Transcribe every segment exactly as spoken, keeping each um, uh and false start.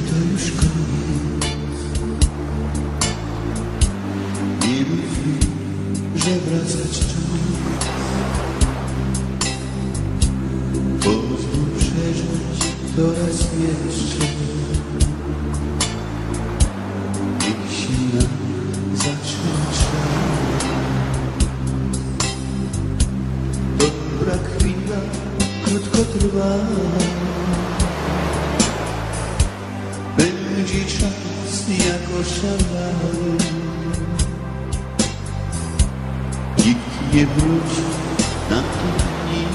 to już koniec. Nie mów mi, że wracać czas. Pozwól przeżyć to raz jeszcze. Niech się nam zacznie czas. Dobra chwila krótko trwa. Będzie czas jak oszalały. Nikt nie wróci na te dni,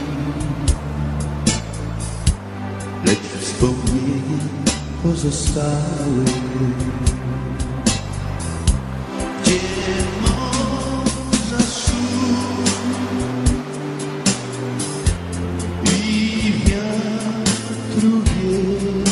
lecz wspomnienia pozostały. Gdzie morza szum i wiatru wieje,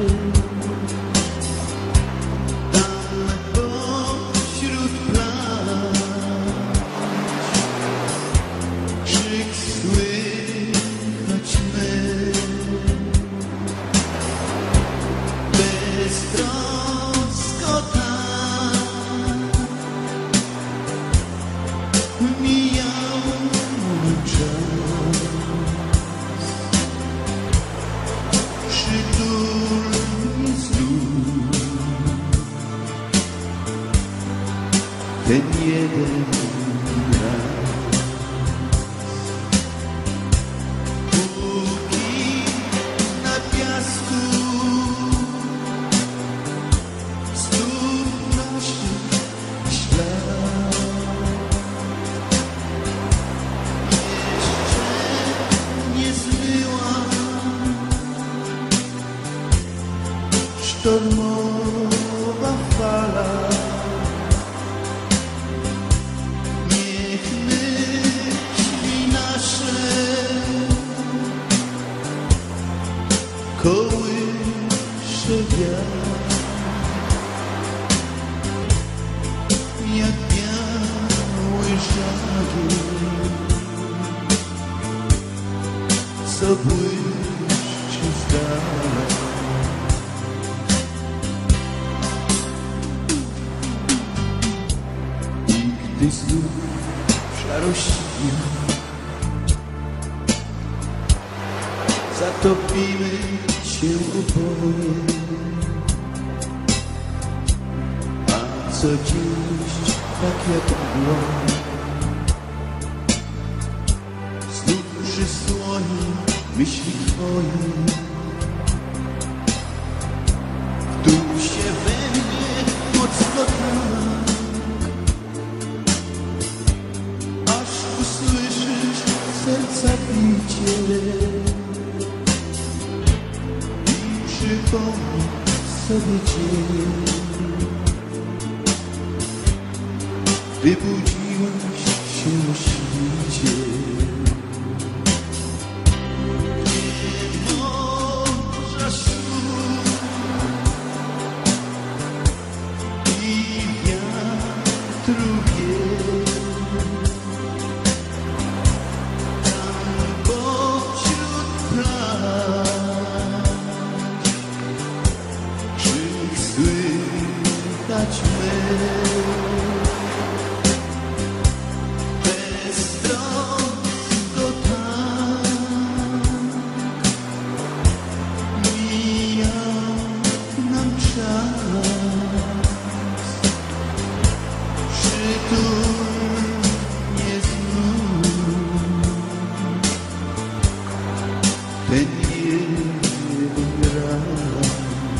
ten jeden raz. Póki na piasku znów naszych ślad, jeszcze nie zmyła sztormowa fala. Kołysze wiatr, jak biały żagiel, co błyszczy z dala. I gdy znów szarość dnia zatopimy się oboje, a co dziś tak jak mgła znów przysłoni myśli twoje. Wtuł się we mnie mocno tak, aż usłyszysz serca bicie. Przypomnij sobie dzień, gdy budziłaś się o świcie. Nie morza szum i wiatru wiej, tam pośród plaż słychać me beztrosko tak mija nam czas. Przytulnie znów ten jeden raz.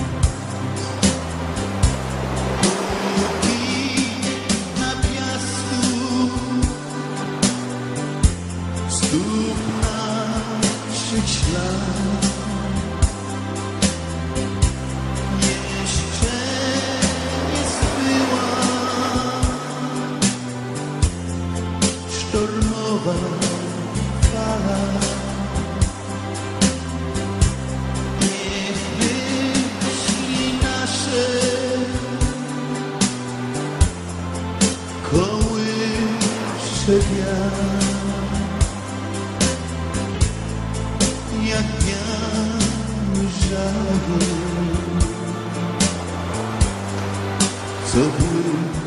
Znów naszych ślad, jeszcze nie zbyła sztormowa fala. Niech myśli nasze kołysze wiatr, jak biały żagiel, co były